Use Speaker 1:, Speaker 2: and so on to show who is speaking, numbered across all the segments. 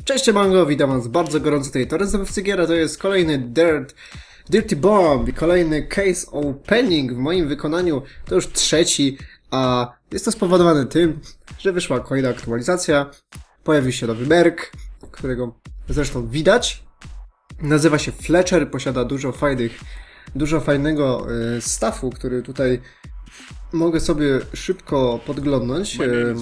Speaker 1: Cześć Mango, witam was bardzo gorąco tej tory zdobywcy giera, to jest kolejny Dirty Bomb i kolejny case opening w moim wykonaniu, to już trzeci, a jest to spowodowane tym, że wyszła kolejna aktualizacja, pojawił się nowy merk, którego zresztą widać, nazywa się Fletcher, posiada dużo fajnego staffu, który tutaj mogę sobie szybko podglądnąć.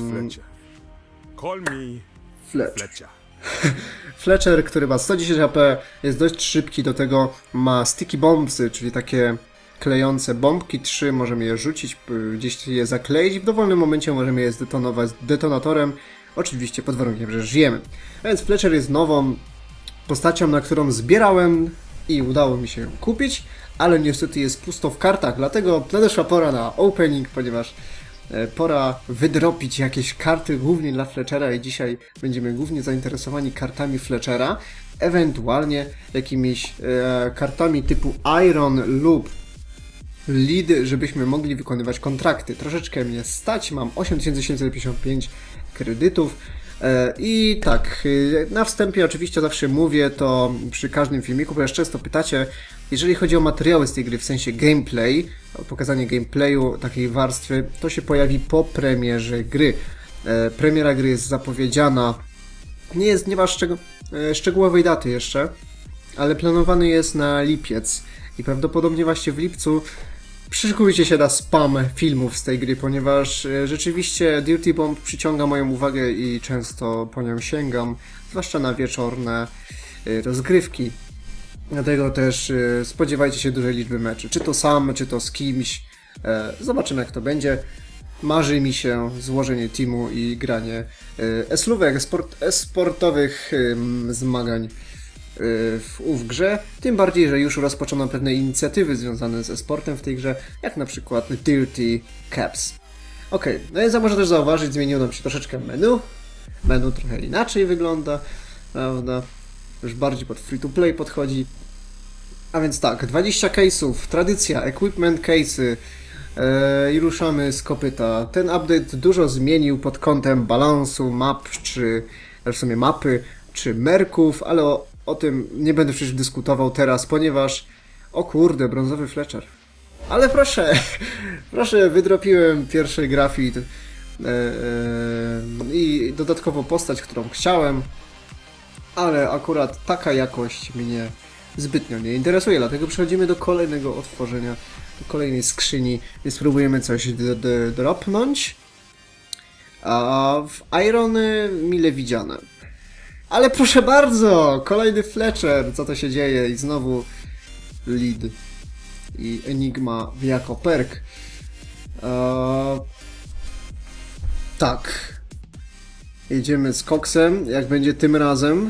Speaker 2: Call me Fletcher.
Speaker 1: Fletcher, który ma 110 HP, jest dość szybki, do tego ma sticky bombsy, czyli takie klejące bombki, 3, możemy je rzucić, gdzieś je zakleić i w dowolnym momencie możemy je zdetonować detonatorem, oczywiście pod warunkiem, że żyjemy. A więc Fletcher jest nową postacią, na którą zbierałem i udało mi się ją kupić, ale niestety jest pusto w kartach, dlatego nadeszła pora na opening, ponieważ pora wydropić jakieś karty głównie dla Fletchera i dzisiaj będziemy głównie zainteresowani kartami Fletchera, ewentualnie jakimiś kartami typu Iron lub Lead, żebyśmy mogli wykonywać kontrakty. Troszeczkę mnie stać, mam 8755 kredytów i tak, na wstępie oczywiście zawsze mówię to przy każdym filmiku, ponieważ często pytacie, jeżeli chodzi o materiały z tej gry, w sensie gameplay, pokazanie gameplayu takiej warstwy, to się pojawi po premierze gry. Premiera gry jest zapowiedziana, nie ma szczegółowej daty jeszcze, ale planowany jest na lipiec i prawdopodobnie właśnie w lipcu przyszykujcie się na spam filmów z tej gry, ponieważ rzeczywiście Dirty Bomb przyciąga moją uwagę i często po nią sięgam, zwłaszcza na wieczorne rozgrywki. Dlatego też spodziewajcie się dużej liczby meczy, czy to sam, czy to z kimś. Zobaczymy jak to będzie. Marzy mi się złożenie teamu i granie eslówek, esportowych zmagań w grze. Tym bardziej, że już rozpoczęto pewne inicjatywy związane z esportem w tej grze, jak na przykład Dirty Caps. Ok, no i można też zauważyć, zmieniło nam się troszeczkę menu. Menu trochę inaczej wygląda, prawda? Już bardziej pod free to play podchodzi. A więc tak, 20 case'ów, tradycja, equipment case'y i ruszamy z kopyta. Ten update dużo zmienił pod kątem balansu map, czy w sumie mapy, czy merków, ale o tym nie będę przecież dyskutował teraz, ponieważ o kurde, brązowy Fletcher. Ale proszę, wydropiłem pierwszy grafit i dodatkowo postać, którą chciałem. Ale akurat taka jakość mnie zbytnio nie interesuje, dlatego przechodzimy do kolejnego otworzenia, do kolejnej skrzyni i spróbujemy coś dropnąć. A w Irony mile widziane. Ale proszę bardzo, kolejny Fletcher, co to się dzieje i znowu Lead i Enigma jako perk. Tak. Jedziemy z koksem, jak będzie tym razem.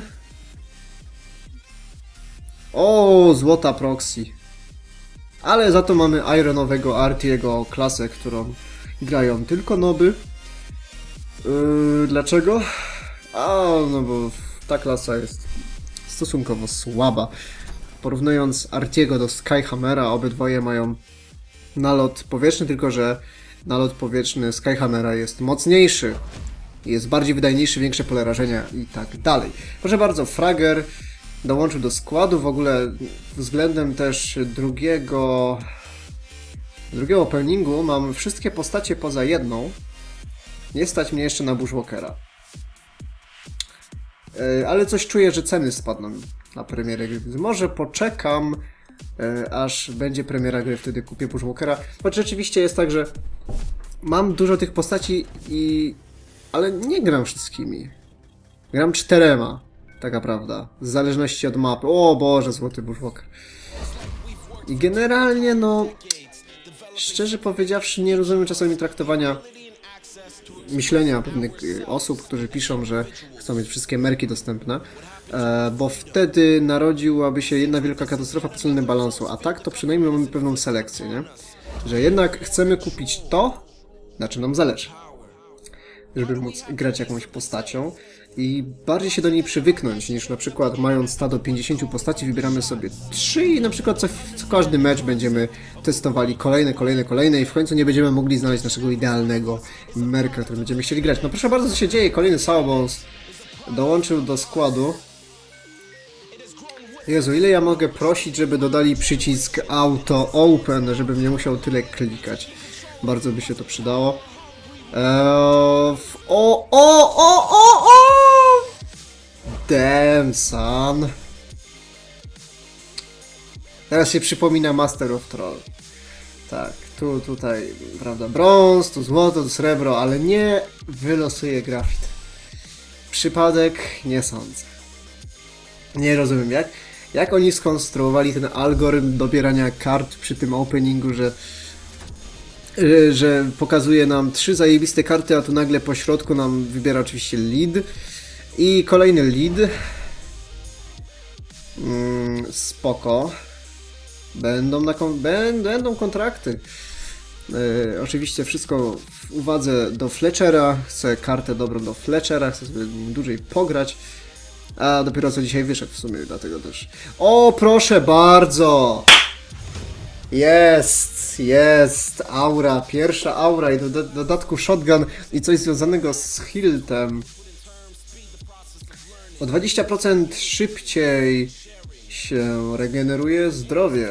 Speaker 1: O, złota proxy. Ale za to mamy Ironowego Artiego klasę, którą grają tylko noby. Dlaczego? No bo ta klasa jest stosunkowo słaba. Porównując Artiego do Skyhammera, obydwoje mają nalot powietrzny, tylko że nalot powietrzny Skyhammera jest mocniejszy. Jest bardziej wydajniejszy, większe pole rażenia i tak dalej. Proszę bardzo, Fragger dołączył do składu, w ogóle względem też drugiego openingu mam wszystkie postacie poza jedną. Nie stać mnie jeszcze na Bushwalkera. Ale coś czuję, że ceny spadną na premierę gry. Może poczekam, aż będzie premiera gry, wtedy kupię Bushwalkera. Choć rzeczywiście jest tak, że mam dużo tych postaci ale nie gram wszystkimi. Gram 4, taka prawda. W zależności od mapy. O Boże, złoty Bushwalker. I generalnie, no... Szczerze powiedziawszy, nie rozumiem czasami traktowania myślenia pewnych osób, którzy piszą, że chcą mieć wszystkie merki dostępne, bo wtedy narodziłaby się jedna wielka katastrofa pod względem balansu, a tak to przynajmniej mamy pewną selekcję, nie? Że jednak chcemy kupić to, na czym nam zależy, żeby móc grać jakąś postacią i bardziej się do niej przywyknąć, niż na przykład mając stado 50 postaci, wybieramy sobie 3 i na przykład co każdy mecz będziemy testowali kolejne i w końcu nie będziemy mogli znaleźć naszego idealnego merka, który będziemy chcieli grać. No proszę bardzo, co się dzieje? Kolejny Sawbones. dołączył do składu. Jezu, ile ja mogę prosić, żeby dodali przycisk Auto Open, żebym nie musiał tyle klikać. Bardzo by się to przydało. Damn, son. Teraz się przypomina Master of Troll. Tak, tutaj, prawda, brąz, tu złoto, tu srebro, ale nie wylosuję grafit. Przypadek? Nie sądzę. Nie rozumiem, jak oni skonstruowali ten algorytm dobierania kart przy tym openingu, że pokazuje nam 3 zajebiste karty, a tu nagle po środku nam wybiera oczywiście lead i kolejny lead. Spoko. Będą kontrakty. Oczywiście wszystko w uwadze do Fletchera. Chcę kartę dobrą do Fletchera, chcę sobie dłużej pograć. A dopiero co dzisiaj wyszedł w sumie, dlatego też. O, proszę bardzo! Jest! Aura, pierwsza aura i do dodatku shotgun i coś związanego z hiltem. O 20% szybciej się regeneruje zdrowie.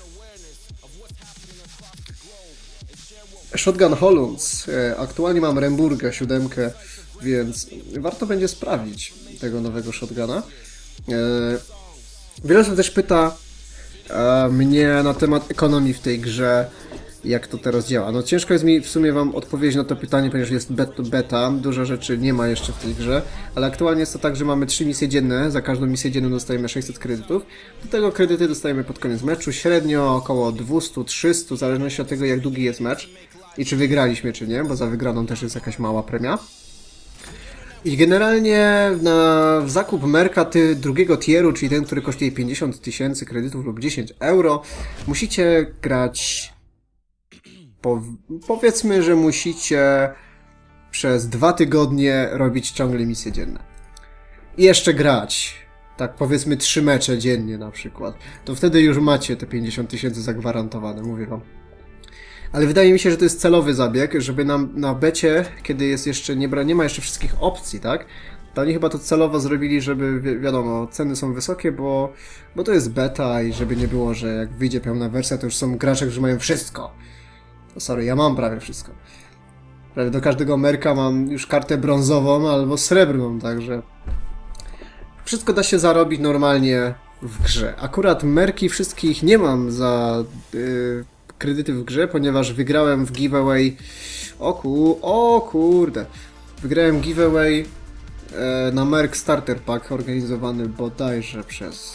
Speaker 1: Shotgun Holunds. Aktualnie mam Remburga 7, więc warto będzie sprawdzić tego nowego shotguna. Wiele osób też pyta mnie na temat ekonomii w tej grze, jak to teraz działa. No ciężko jest mi w sumie wam odpowiedzieć na to pytanie, ponieważ jest beta, dużo rzeczy nie ma jeszcze w tej grze, ale aktualnie jest to tak, że mamy 3 misje dzienne, za każdą misję dzienną dostajemy 600 kredytów, do tego kredyty dostajemy pod koniec meczu, średnio około 200-300, w zależności od tego jak długi jest mecz i czy wygraliśmy czy nie, bo za wygraną też jest jakaś mała premia. I generalnie na zakup merka drugiego tieru, czyli ten, który kosztuje 50 000 kredytów lub 10 euro, musicie grać, powiedzmy, że musicie przez 2 tygodnie robić ciągle misje dzienne. I jeszcze grać, tak powiedzmy 3 mecze dziennie na przykład. To wtedy już macie te 50 000 zagwarantowane, mówię wam. Ale wydaje mi się, że to jest celowy zabieg, żeby nam na becie, kiedy jest jeszcze nie ma jeszcze wszystkich opcji, tak? To oni chyba to celowo zrobili, żeby, wiadomo, ceny są wysokie, bo to jest beta i żeby nie było, że jak wyjdzie pełna wersja, to już są gracze, którzy mają wszystko. No sorry, ja mam prawie wszystko. Prawie do każdego merka mam już kartę brązową albo srebrną, także wszystko da się zarobić normalnie w grze. Akurat merki wszystkich nie mam za kredyty w grze, ponieważ wygrałem w giveaway. O kurde. Wygrałem giveaway na Merc Starter Pack organizowany bodajże przez...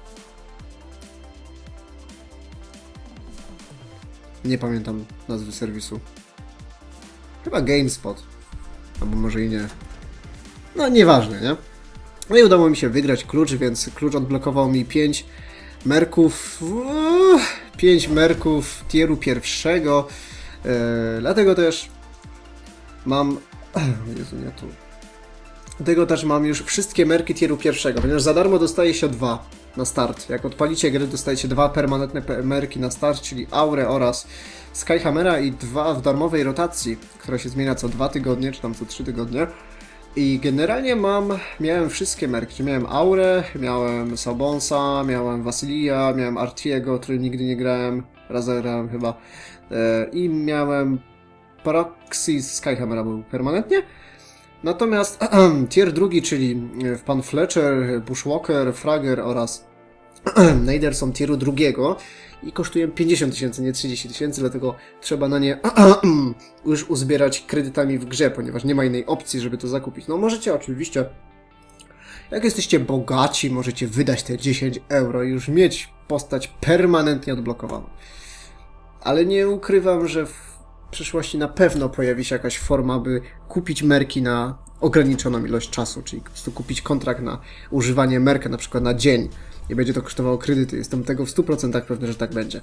Speaker 1: Nie pamiętam nazwy serwisu. Chyba GameSpot. Albo może i nie. No nieważne, nie? No i udało mi się wygrać klucz, więc klucz odblokował mi 5 merków. 5 merków tieru pierwszego. Dlatego też mam... Jezu, nie tu. Dlatego też mam już wszystkie merki tieru pierwszego, ponieważ za darmo dostaje się 2 na start. Jak odpalicie grę, dostajecie 2 permanentne merki na start, czyli Aurę oraz Skyhammera i 2 w darmowej rotacji, która się zmienia co 2 tygodnie, czy tam co 3 tygodnie. I generalnie miałem wszystkie merki. Miałem Aurę, miałem Sabonsa, miałem Wasilija, miałem Artiego, który nigdy nie grałem, raz grałem chyba. I miałem Proxy Skyhammera był permanentnie. Natomiast tier drugi, czyli pan Fletcher, Bushwalker, Fragger oraz Nader są tieru drugiego i kosztują 50 000, nie 30 000, dlatego trzeba na nie już uzbierać kredytami w grze, ponieważ nie ma innej opcji, żeby to zakupić. No możecie oczywiście, jak jesteście bogaci, możecie wydać te 10 euro i już mieć postać permanentnie odblokowaną. Ale nie ukrywam, że w przyszłości na pewno pojawi się jakaś forma, by kupić merki na ograniczoną ilość czasu, czyli po prostu kupić kontrakt na używanie merka na przykład na dzień i będzie to kosztowało kredyty. Jestem tego w 100% pewny, że tak będzie.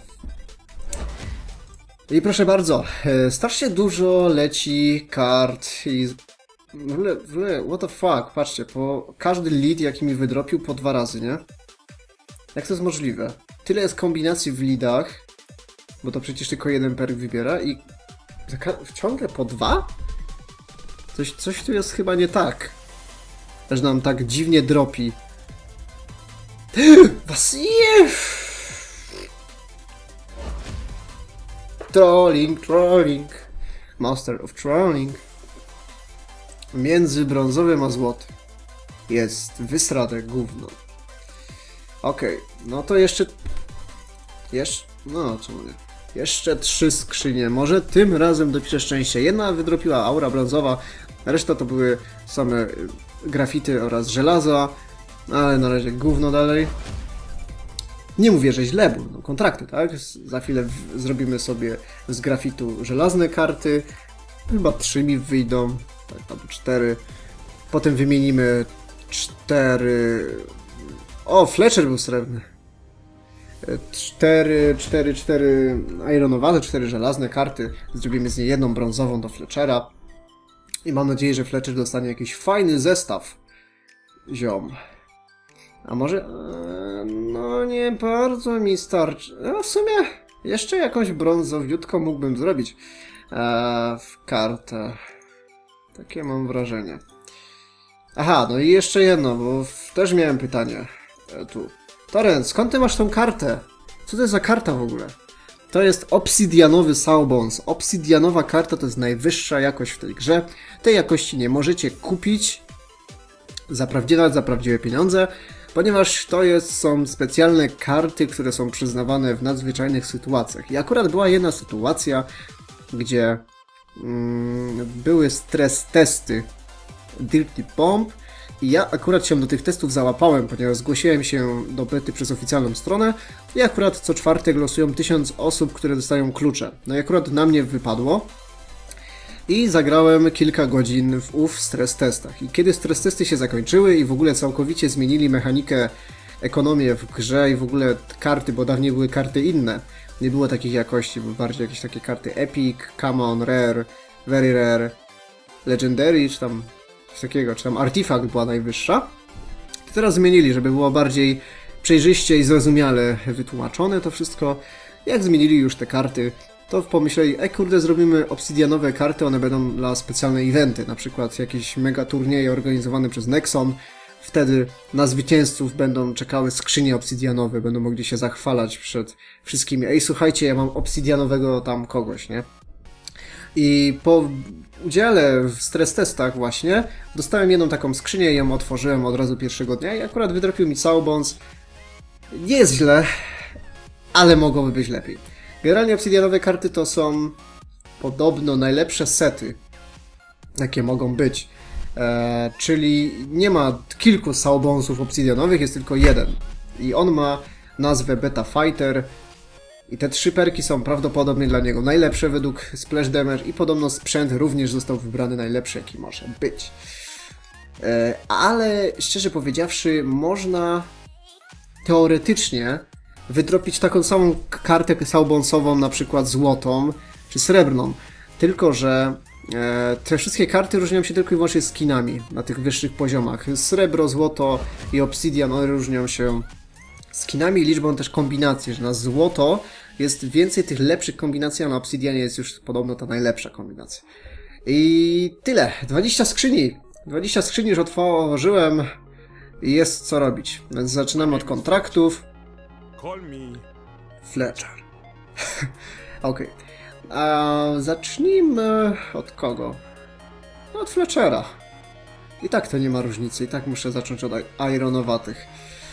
Speaker 1: I proszę bardzo, strasznie dużo leci kart i w ogóle, what the fuck, patrzcie, po każdy lead jaki mi wydropił po 2 razy, nie? Jak to jest możliwe? Tyle jest kombinacji w leadach, bo to przecież tylko jeden perk wybiera i ciągle po 2? Coś tu jest chyba nie tak. że nam tak dziwnie dropi. Wasiliew! Trolling. Master of Trolling. Między brązowym a złotym jest wysrane gówno. Okej, no to jeszcze... No, czemu nie? Jeszcze 3 skrzynie. Może tym razem dopiszę szczęście. Jedna wydropiła aura brązowa, reszta to były same grafity oraz żelaza. Ale na razie gówno dalej. Nie mówię, że źle, bo no, kontrakty, tak? Za chwilę zrobimy sobie z grafitu żelazne karty. Chyba 3 mi wyjdą, tak, albo 4. Potem wymienimy 4... O, Fletcher był srebrny. 4 ironowate, 4 żelazne karty. Zrobimy z niej jedną brązową do Fletchera. I mam nadzieję, że Fletcher dostanie jakiś fajny zestaw. Ziom. A może... No nie bardzo mi starczy. No w sumie jeszcze jakąś brązowiutką mógłbym zrobić. W kartę. Takie mam wrażenie. Aha, no i jeszcze jedno, bo też miałem pytanie. Tu. Torrent, skąd ty masz tą kartę? Co to jest za karta w ogóle? To jest obsydianowy Sawbones. Obsydianowa karta to jest najwyższa jakość w tej grze. Tej jakości nie możecie kupić za prawdziwe pieniądze, ponieważ to są specjalne karty, które są przyznawane w nadzwyczajnych sytuacjach. I akurat była jedna sytuacja, gdzie były stres testy Dirty Bomb i ja akurat się do tych testów załapałem, ponieważ zgłosiłem się do bety przez oficjalną stronę i akurat co czwartek losują 1000 osób, które dostają klucze. No i akurat na mnie wypadło i zagrałem kilka godzin w stres testach. I kiedy stres testy się zakończyły i w ogóle całkowicie zmienili mechanikę, ekonomię w grze i w ogóle karty, bo dawniej były karty inne. Nie było takich jakości, były bardziej jakieś takie karty Epic, Common, Rare, Very Rare, Legendary, czy tam coś takiego, czy tam Artifact była najwyższa. Teraz zmienili, żeby było bardziej przejrzyście i zrozumiale wytłumaczone to wszystko. Jak zmienili już te karty, to pomyśleli, kurde, zrobimy obsydianowe karty, one będą dla specjalne eventy, na przykład jakieś mega turnieje organizowane przez Nexon. Wtedy na zwycięzców będą czekały skrzynie obsydianowe, będą mogli się zachwalać przed wszystkimi. Ej, słuchajcie, ja mam obsydianowego tam kogoś, nie? I po udziale w stres testach właśnie dostałem jedną taką skrzynię i ją otworzyłem od razu pierwszego dnia i akurat wydropił mi Sawbones. Nie jest źle, ale mogłoby być lepiej. Generalnie obsydianowe karty to są podobno najlepsze sety, jakie mogą być. Czyli nie ma kilku Sawbonesów obsydianowych, jest tylko jeden. I on ma nazwę Beta Fighter. I te 3 perki są prawdopodobnie dla niego najlepsze według Splash Damage i podobno sprzęt również został wybrany najlepszy, jaki może być. Ale szczerze powiedziawszy, można teoretycznie wydropić taką samą kartę Sawbonesową, na przykład złotą czy srebrną. Tylko że te wszystkie karty różnią się tylko i wyłącznie skinami na tych wyższych poziomach. Srebro, złoto i obsydian, one różnią się skinami i liczbą też kombinacji, że na złoto jest więcej tych lepszych kombinacji, a na obsydianie jest już podobno ta najlepsza kombinacja. I tyle. 20 skrzyni. 20 skrzyni już otworzyłem i jest co robić. Więc zaczynamy od kontraktów. Fletcher. Okej. A zacznijmy od kogo? Od Fletchera. I tak to nie ma różnicy. I tak muszę zacząć od ironowatych.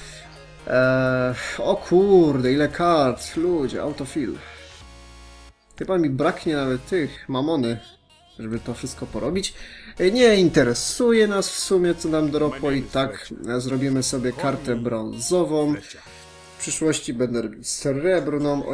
Speaker 1: O kurde, ile kart, ludzie, autofill. Chyba mi braknie nawet tych mamony, żeby to wszystko porobić. Nie interesuje nas w sumie, co nam dropło i tak zrobimy sobie kartę brązową. W przyszłości będę robił srebrną,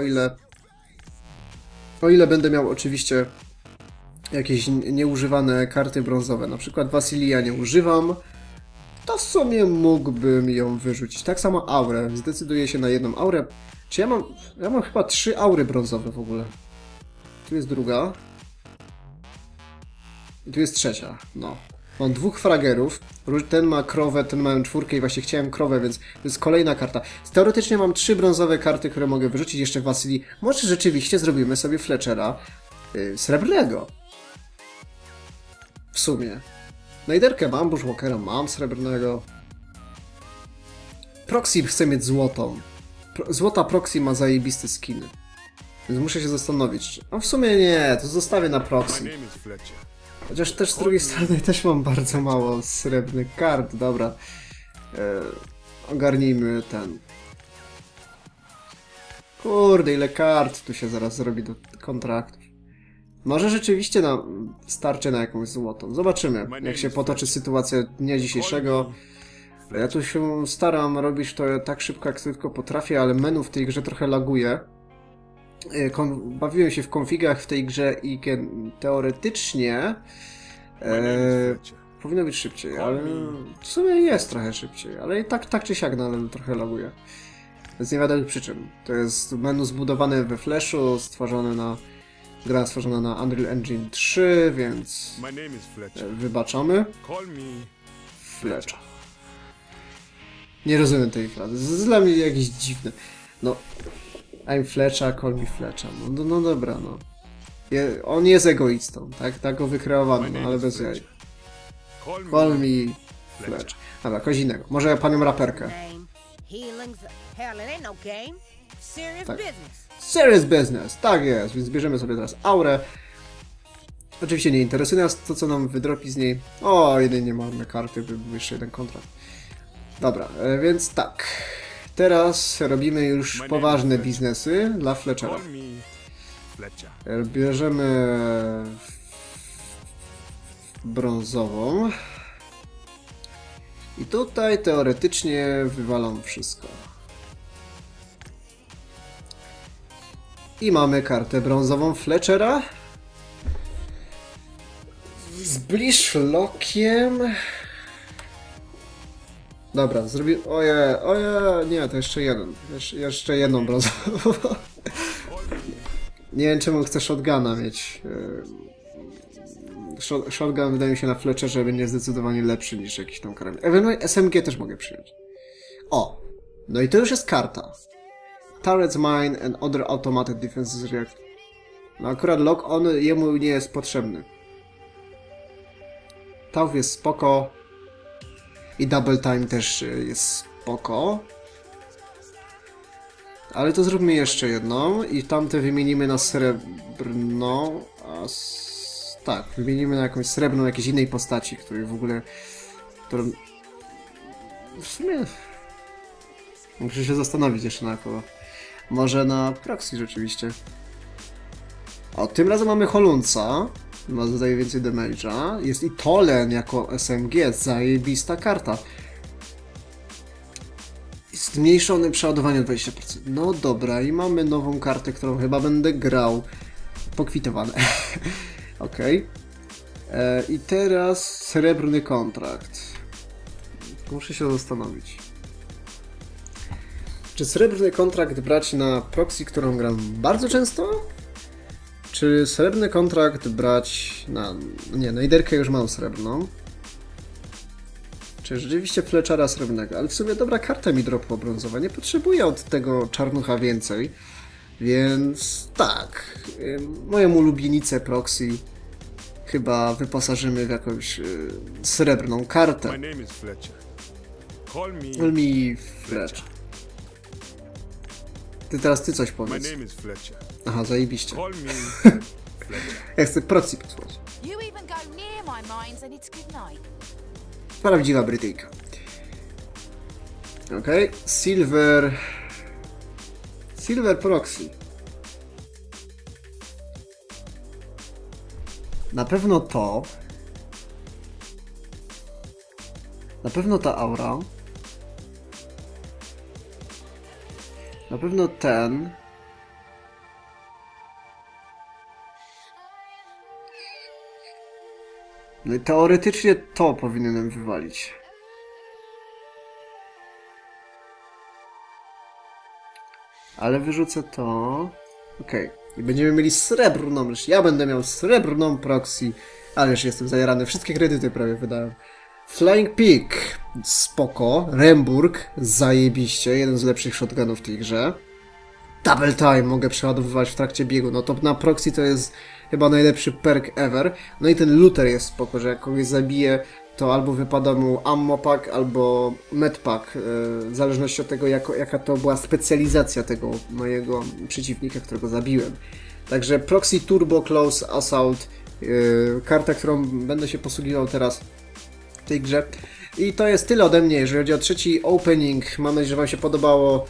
Speaker 1: o ile będę miał oczywiście jakieś nieużywane karty brązowe. Na przykład Wasilia nie używam. To w sumie mógłbym ją wyrzucić. Tak samo aurę. Zdecyduję się na jedną aurę. Czy ja mam chyba 3 aury brązowe w ogóle. Tu jest druga. I tu jest trzecia. No. Mam 2 fragerów. Ten ma krowę, ten ma 4 i właśnie chciałem krowę, więc to jest kolejna karta. Teoretycznie mam 3 brązowe karty, które mogę wyrzucić jeszcze w Wasilii. Może rzeczywiście zrobimy sobie Fletchera srebrnego. W sumie. Najderkę mam, Bushwalkera mam, srebrnego. Proxy chcę mieć złotą. Złota Proxy ma zajebiste skiny. Więc muszę się zastanowić. A w sumie nie, to zostawię na Proxy. Chociaż też z drugiej strony też mam bardzo mało srebrnych kart. Dobra. Ogarnijmy ten. Kurde, ile kart tu się zaraz zrobi do kontraktów. Może rzeczywiście starczy na jakąś złotą. Zobaczymy, jak się potoczy sytuacja dnia dzisiejszego. Ja tu się staram robić to tak szybko, jak tylko potrafię, ale menu w tej grze trochę laguje. Bawiłem się w konfigach w tej grze i teoretycznie powinno być szybciej, ale w sumie jest trochę szybciej, ale i tak czy siak nadal trochę laguje. Więc nie wiadomo przy czym. To jest menu zbudowane we Flashu, gra stworzona na Unreal Engine 3, więc wybaczamy. Fletcher. Nie rozumiem tej frazy. To jest dla mnie jakieś dziwne. No, I'm Fletcher, call me Fletcher. No dobra, no. On jest egoistą, tak? Tak go wykreowano, no, ale bez jaj. Call me Fletcher. Dobra, kogoś innego. Może panią raperkę. Tak. Serious business, tak jest, więc bierzemy sobie teraz aurę. Oczywiście nie interesuje nas to, co nam wydropi z niej. O, jedynie mamy karty, by był jeszcze jeden kontrakt. Dobra, więc tak. Teraz robimy już poważne biznesy dla Fletchera. Bierzemy brązową. I tutaj teoretycznie wywalam wszystko. I mamy kartę brązową Fletchera. Zbliż lokiem. Dobra, zrobię. Oje, nie, to jeszcze jeden. Jeszcze jedną brązową. Nie wiem, czemu chcę shotguna mieć. Shotgun wydaje mi się na Fletcherze będzie zdecydowanie lepszy niż jakiś tam karabin. Ewentualnie SMG też mogę przyjąć. O! No i to już jest karta. Turrets mine and other automated defenses react. No akurat lock on jemu nie jest potrzebny. Tauf jest spoko. I double time też jest spoko. Ale to zróbmy jeszcze jedną i tamte wymienimy na srebrną. Tak, wymienimy na jakąś srebrną, jakiejś innej postaci, której w ogóle... W sumie... Muszę się zastanowić jeszcze na kogo. Może na Proxy rzeczywiście. O, tym razem mamy Holunca. Ma zadaje więcej damage'a. Jest i Tolen jako SMG. Zajebista karta. Zmniejszony przeładowanie 20%. No dobra, i mamy nową kartę, którą chyba będę grał. Pokwitowane. Okej. I teraz srebrny kontrakt. Muszę się zastanowić. Czy srebrny kontrakt brać na Proxy, którą gram bardzo często? Czy srebrny kontrakt brać na... Nie, Najderkę już mam srebrną. Czy rzeczywiście Fletchera srebrnego? Ale w sumie dobra karta mi dropła brązowa. Nie potrzebuję od tego czarnucha więcej. Więc tak. Moją ulubienicę Proxy chyba wyposażymy w jakąś srebrną kartę. Call me Fletcher. Ty coś powiedz. Aha, zajebiście. Ja chcę Proxy posłać. Prawdziwa Brytyjka. Okej, Silver Proxy. Na pewno to. Na pewno ta aura. Na pewno ten. No i teoretycznie to powinienem wywalić. Ale wyrzucę to. Okej. I będziemy mieli srebrną. Ja będę miał srebrną Proxy. Ależ jestem zajarany. Wszystkie kredyty prawie wydałem. Flying Pig. Spoko. Remburg. Zajebiście. Jeden z lepszych shotgunów w tej grze. Double time. Mogę przeładowywać w trakcie biegu. No to na Proxy to jest chyba najlepszy perk ever. No i ten looter jest spoko, że jak kogoś zabije, to albo wypada mu ammo pack, albo med pack, w zależności od tego, jaka to była specjalizacja tego mojego przeciwnika, którego zabiłem. Także Proxy Turbo Close Assault, karta, którą będę się posługiwał teraz w tej grze. I to jest tyle ode mnie, jeżeli chodzi o trzeci opening. Mam nadzieję, że Wam się podobało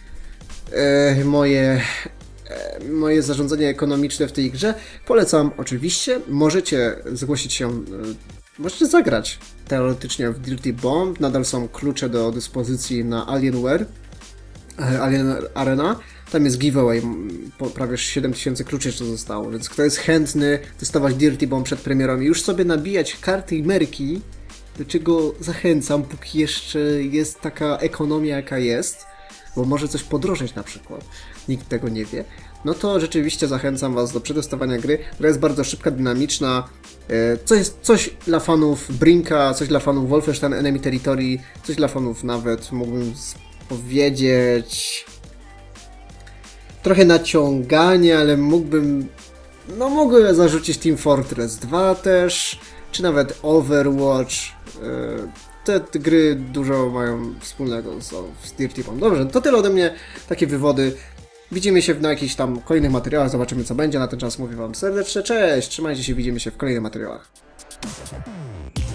Speaker 1: moje zarządzanie ekonomiczne w tej grze. Polecam oczywiście, możecie zgłosić się, możecie zagrać teoretycznie w Dirty Bomb, nadal są klucze do dyspozycji na Alienware, Alien Arena, tam jest giveaway, prawie 7000 kluczy jeszcze zostało, więc kto jest chętny testować Dirty Bomb przed premierą i już sobie nabijać karty i merki, do czego zachęcam, póki jeszcze jest taka ekonomia jaka jest, bo może coś podrożeć na przykład, nikt tego nie wie, no to rzeczywiście zachęcam Was do przetestowania gry, która jest bardzo szybka, dynamiczna, coś dla fanów Brinka, coś dla fanów Wolfenstein Enemy Territory, coś dla fanów nawet, mógłbym powiedzieć, trochę naciąganie, ale mógłbym zarzucić Team Fortress 2 też, czy nawet Overwatch. Te gry dużo mają wspólnego z Dirty Bomb. Dobrze, to tyle ode mnie, takie wywody. Widzimy się na jakichś tam kolejnych materiałach, zobaczymy co będzie. Na ten czas mówię Wam serdecznie cześć, trzymajcie się, widzimy się w kolejnych materiałach.